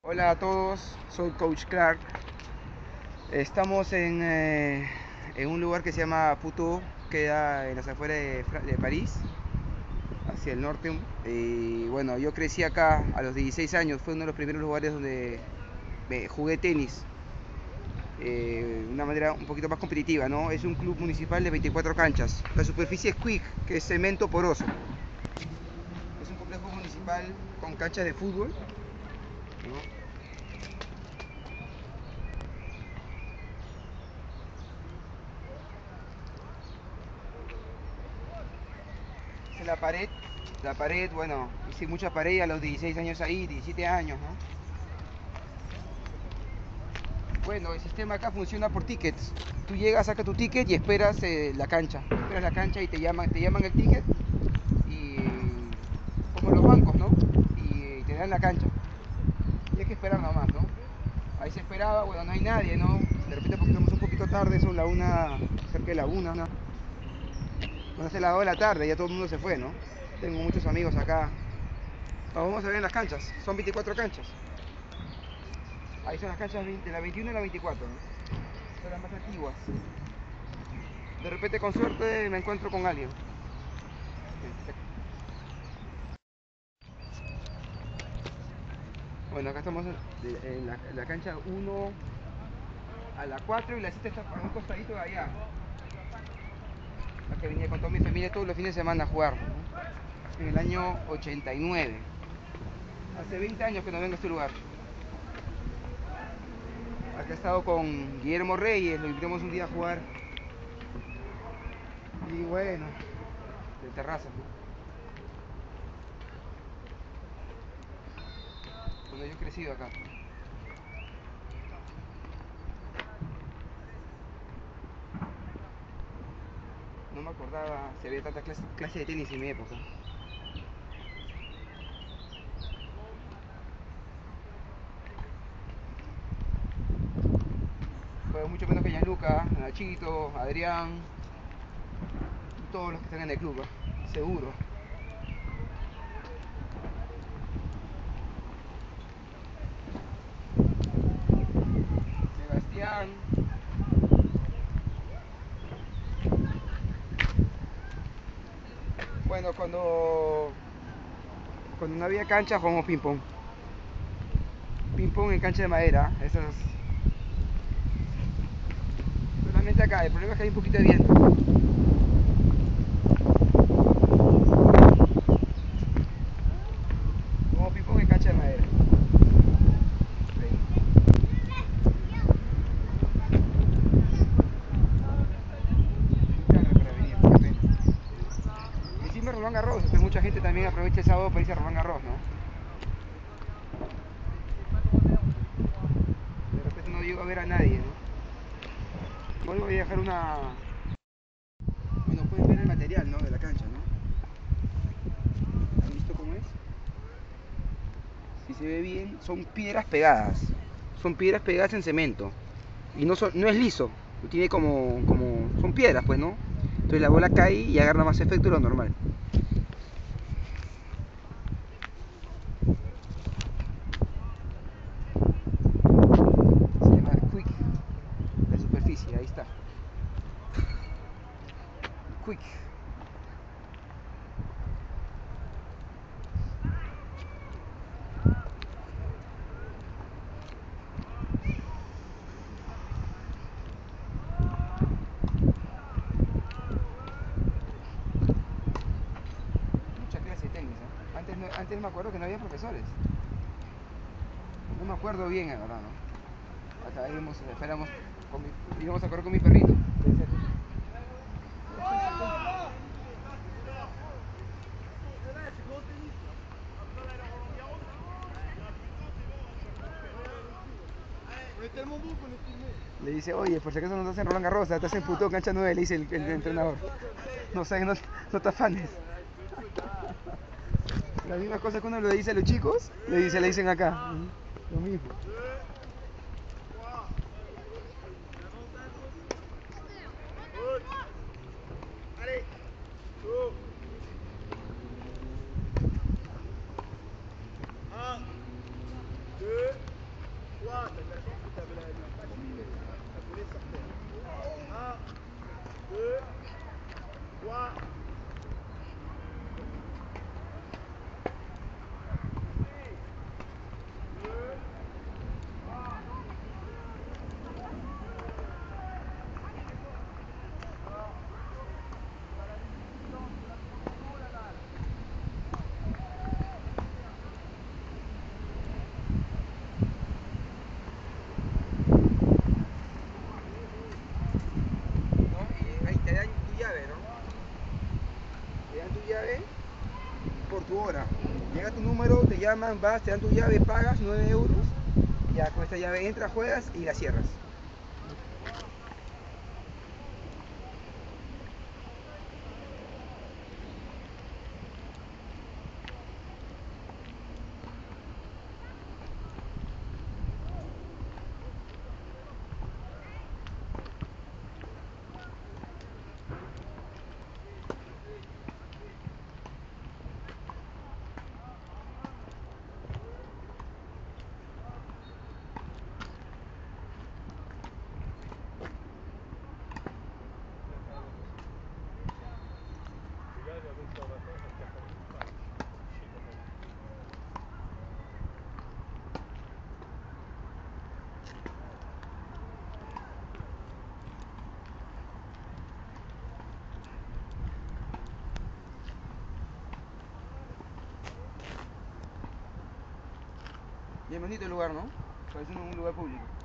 Hola a todos, soy Coach Clark. Estamos en un lugar que se llama Puteaux, queda en las afueras de París, hacia el norte. Y bueno, yo crecí acá a los 16 años, fue uno de los primeros lugares donde jugué tenis. De una manera un poquito más competitiva, ¿no? Es un club municipal de 24 canchas. La superficie es quick, que es cemento poroso. Es un complejo municipal con canchas de fútbol, ¿no? Es la pared, bueno, hice mucha pared a los 16 años ahí, 17 años, ¿no? Bueno, el sistema acá funciona por tickets. Tú llegas, sacas tu ticket y esperas la cancha. Esperas la cancha y te llaman el ticket y como los bancos, ¿no? Y te dan la cancha. Y hay que esperar nomás, ¿no? Ahí se esperaba, bueno, no hay nadie, ¿no? De repente porque estamos un poquito tarde, son la una, cerca de la una, ¿no? Van a ser las 2 de la tarde, ya todo el mundo se fue, ¿no? Tengo muchos amigos acá. Vamos a ver en las canchas, son 24 canchas. Ahí son las canchas de la 21 y la 24, ¿no? Son las más antiguas. De repente con suerte me encuentro con alguien. Bueno, acá estamos en la cancha 1 a la 4 y la 7 está a un costadito de allá. La que venía con toda mi familia todos los fines de semana a jugar, ¿no? En el año 89. Hace 20 años que no vengo a este lugar. Acá he estado con Guillermo Reyes, lo invitamos un día a jugar. Y bueno, de terraza, ¿no? Bueno, yo he crecido acá. No me acordaba si había tanta clase de tenis en mi época. Juego mucho menos que Gianluca, Nachito, Adrián y todos los que están en el club, ¿eh? Seguro. Sebastián. Bueno, cuando no había cancha jugamos ping pong. Ping pong en cancha de madera. Esas. Solamente acá, el problema es que hay un poquito de viento. Jugamos ping pong en cancha de madera. Para venir, qué pena. Y encima Roland Garros, entonces mucha gente también aprovecha el sábado para irse a Roland Garros, ¿no? De repente no llego a ver a nadie, ¿no? Igual voy a dejar una. Bueno, pueden ver el material, ¿no? De la cancha, ¿no? ¿Han visto cómo es? Si se ve bien, son piedras pegadas. Son piedras pegadas en cemento. Y no es liso. Tiene son piedras, pues, ¿no? Entonces la bola cae y agarra más efecto de lo normal. Se llama Quick. La superficie, ahí está. Quick. Mucha clase de tenis, ¿eh? Antes me acuerdo que no había profesores. No me acuerdo bien, la verdad, ¿no? Acá esperamos, íbamos a correr con mi perrito. Le dice, oye, por si acaso no estás en Roland Garros, estás en Puteaux, cancha 9, le dice el entrenador. No sé, no te afanes. Las mismas cosas que uno le dice a los chicos, le dicen acá. Lo mismo. llaman, vas, te dan tu llave, pagas 9 euros, ya con esta llave entras, juegas y la cierras. Bien bonito el lugar, ¿no? Parece un lugar público.